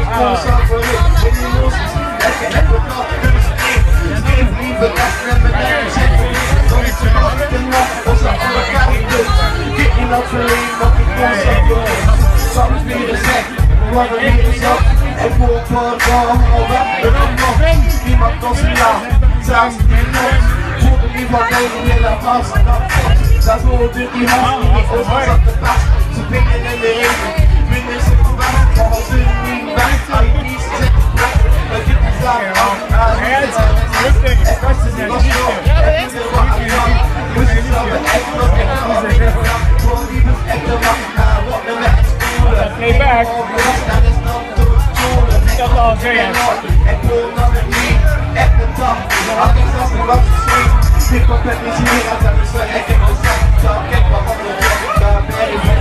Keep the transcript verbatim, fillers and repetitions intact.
kom samen voor ik. In die moest, lekker heb ik nog dus één. Geen brieven, dat met mijn naam zitten. Nog iets te wachten, nog ons aan alle kanten. Kijk niet naar het verleden, nog ik kom samen voor ik. Samen vieren zeg, wat er hier is op. En voor het woord van alweer, er ook nog. Niemand kon ze lachen, zelfs niet nog. Voelde niet van deze hele vast. Dat hoorde die hand niet, ons was op de pas. Ze pingen in de regen, binnen ze verwacht. Maar als ze niet weg, zou je niet zitten. Dat je die zaak af, aan de zin. En als ze niet was zo, en ze wat aan kan. Moest je zelf de echt nog in de hand. Gewoon die was echt de wacht, naar wat de weg spoelen. Play back. Dat is dan te spoelen. Dat al zeggen. En voel dan het niet, echt de dag. Had ik zelfs niet wat gezien. Ik kom met mijn zin, als ik zo echt in mijn zak. Kijk maar wat er is, daar ben ik.